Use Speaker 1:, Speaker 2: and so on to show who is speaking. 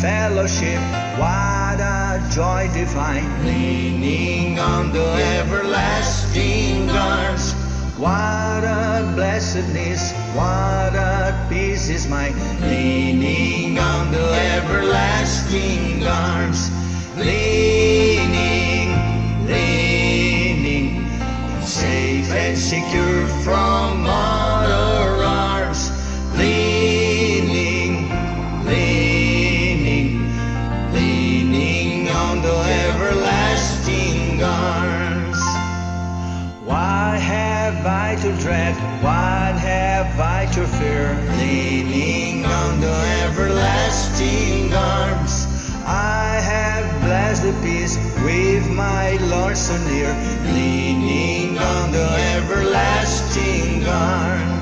Speaker 1: fellowship, what a joy divine, leaning on the everlasting arms. What a blessedness, what a peace is mine, leaning on the everlasting arms. Leaning, leaning, safe and secure from other arms. Leaning, leaning, leaning on the everlasting arms. What have I to dread? What have I to fear? Leaning on the everlasting arms. I have blessed the peace with my Lord so near, leaning on the everlasting arms.